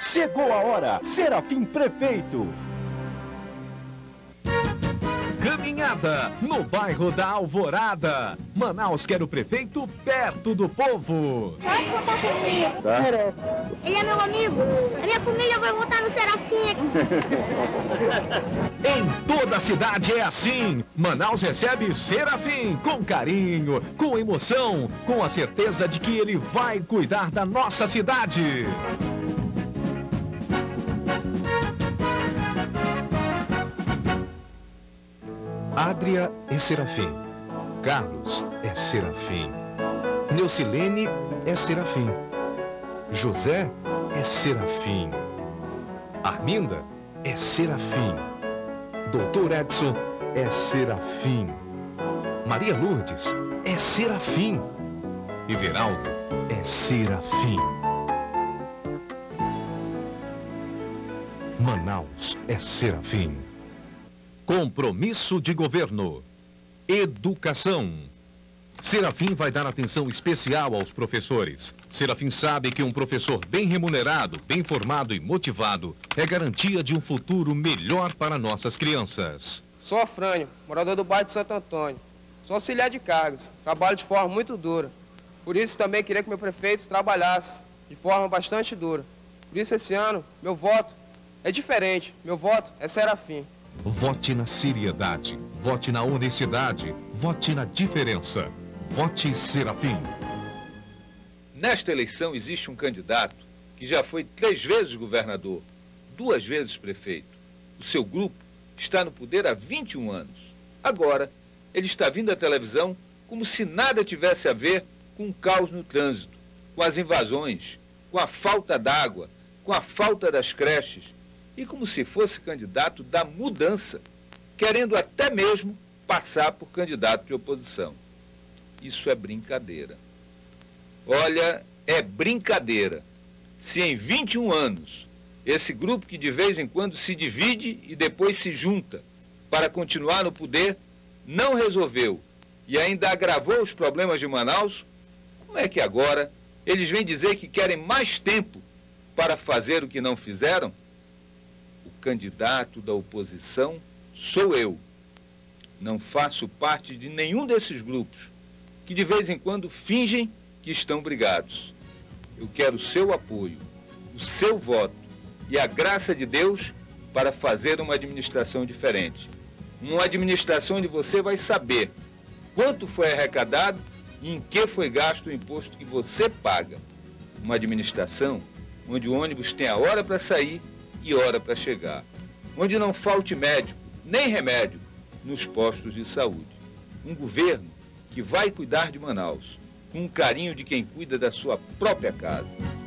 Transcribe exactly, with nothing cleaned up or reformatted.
Chegou a hora, Serafim Prefeito. Caminhada no bairro da Alvorada. Manaus quer o prefeito perto do povo. Pode votar comigo. Tá. Ele é meu amigo. A minha família vai votar no Serafim. Em toda a cidade é assim. Manaus recebe Serafim com carinho, com emoção, com a certeza de que ele vai cuidar da nossa cidade. Adria é Serafim, Carlos é Serafim, Neucilene é Serafim, José é Serafim, Arminda é Serafim, Doutor Edson é Serafim, Maria Lourdes é Serafim, Everaldo é Serafim. Manaus é Serafim. Compromisso de governo. Educação. Serafim vai dar atenção especial aos professores. Serafim sabe que um professor bem remunerado, bem formado e motivado é garantia de um futuro melhor para nossas crianças. Sou Afrânio, morador do bairro de Santo Antônio. Sou auxiliar de cargas, trabalho de forma muito dura. Por isso também queria que meu prefeito trabalhasse de forma bastante dura. Por isso esse ano, meu voto é diferente. Meu voto é Serafim. Vote na seriedade, vote na honestidade, vote na diferença. Vote Serafim. Nesta eleição existe um candidato que já foi três vezes governador, duas vezes prefeito. O seu grupo está no poder há vinte e um anos. Agora, ele está vindo à televisão como se nada tivesse a ver com o caos no trânsito, com as invasões, com a falta d'água, com a falta das creches, e como se fosse candidato da mudança, querendo até mesmo passar por candidato de oposição. Isso é brincadeira. Olha, é brincadeira. Se em vinte e um anos, esse grupo que de vez em quando se divide e depois se junta para continuar no poder, não resolveu e ainda agravou os problemas de Manaus, como é que agora eles vêm dizer que querem mais tempo para fazer o que não fizeram? O candidato da oposição sou eu. Não faço parte de nenhum desses grupos que de vez em quando fingem que estão brigados. Eu quero o seu apoio, o seu voto e a graça de Deus para fazer uma administração diferente. Uma administração onde você vai saber quanto foi arrecadado e em que foi gasto o imposto que você paga. Uma administração onde o ônibus tem a hora para sair e hora para chegar. Onde não falte médico, nem remédio, nos postos de saúde. Um governo que vai cuidar de Manaus, com o carinho de quem cuida da sua própria casa.